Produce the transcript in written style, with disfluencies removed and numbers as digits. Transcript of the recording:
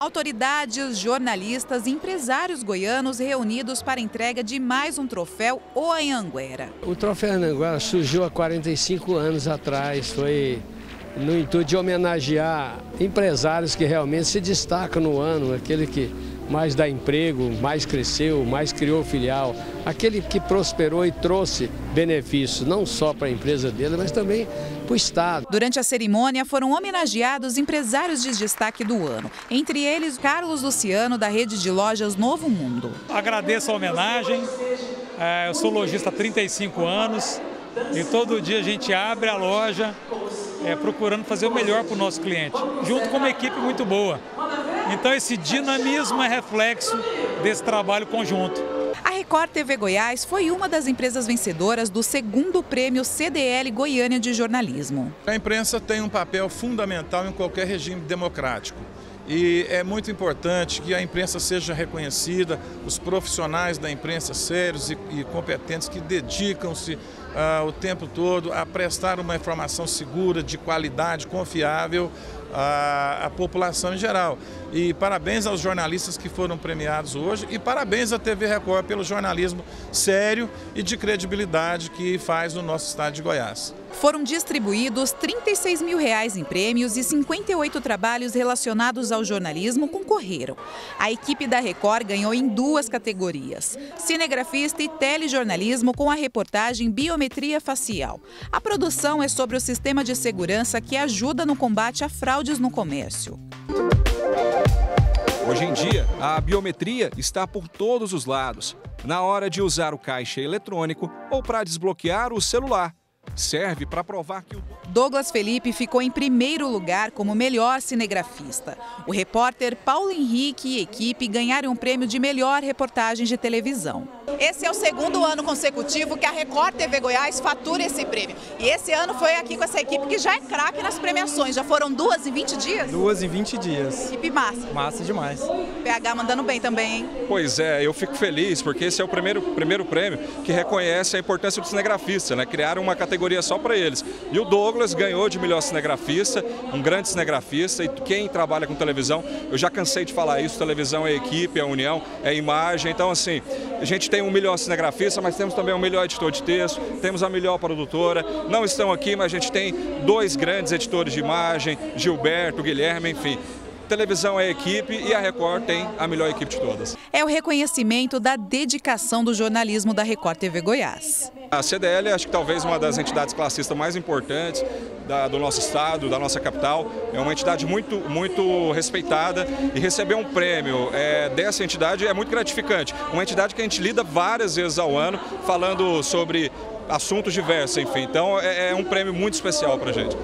Autoridades, jornalistas e empresários goianos reunidos para a entrega de mais um troféu, o Anhanguera. O troféu Anhanguera surgiu há 45 anos atrás, foi no intuito de homenagear empresários que realmente se destacam no ano, aquele que mais dá emprego, mais cresceu, mais criou filial, aquele que prosperou e trouxe benefícios, não só para a empresa dele, mas também para o Estado. Durante a cerimônia foram homenageados empresários de destaque do ano, entre eles Carlos Luciano, da rede de lojas Novo Mundo. Agradeço a homenagem, eu sou lojista há 35 anos e todo dia a gente abre a loja procurando fazer o melhor para o nosso cliente, junto com uma equipe muito boa. Então esse dinamismo é reflexo desse trabalho conjunto. A Record TV Goiás foi uma das empresas vencedoras do segundo prêmio CDL Goiânia de jornalismo. A imprensa tem um papel fundamental em qualquer regime democrático. E é muito importante que a imprensa seja reconhecida, os profissionais da imprensa sérios e competentes que dedicam-se o tempo todo a prestar uma informação segura, de qualidade, confiável à população em geral. E parabéns aos jornalistas que foram premiados hoje e parabéns à TV Record pelo jornalismo sério e de credibilidade que faz no nosso estado de Goiás. Foram distribuídos R$36 mil em prêmios e 58 trabalhos relacionados ao jornalismo concorreram. A equipe da Record ganhou em duas categorias: cinegrafista e telejornalismo com a reportagem Biometria Facial. A produção é sobre o sistema de segurança que ajuda no combate a fraudes no comércio. Hoje em dia, a biometria está por todos os lados. Na hora de usar o caixa eletrônico ou para desbloquear o celular. Serve para provar que o... Douglas Felipe ficou em primeiro lugar como melhor cinegrafista. O repórter Paulo Henrique e equipe ganharam um prêmio de melhor reportagem de televisão. Esse é o segundo ano consecutivo que a Record TV Goiás fatura esse prêmio. E esse ano foi aqui com essa equipe que já é craque nas premiações. Já foram 2 em 20 dias? 2 em 20 dias. Equipe massa. Massa demais. PH mandando bem também, hein? Pois é, eu fico feliz porque esse é o primeiro prêmio que reconhece a importância do cinegrafista, né? Criaram uma categoria só para eles. E o Douglas ganhou de melhor cinegrafista, um grande cinegrafista, e quem trabalha com televisão, eu já cansei de falar isso, televisão é equipe, é união, é imagem. Então, assim, a gente tem um melhor cinegrafista, mas temos também um melhor editor de texto, temos a melhor produtora. Não estão aqui, mas a gente tem 2 grandes editores de imagem, Gilberto, Guilherme, enfim. Televisão é equipe e a Record tem a melhor equipe de todas. É o reconhecimento da dedicação do jornalismo da Record TV Goiás. A CDL acho que talvez uma das entidades classistas mais importantes do nosso estado, da nossa capital. É uma entidade muito respeitada e receber um prêmio dessa entidade é muito gratificante. Uma entidade que a gente lida várias vezes ao ano falando sobre assuntos diversos, enfim. Então é um prêmio muito especial para a gente.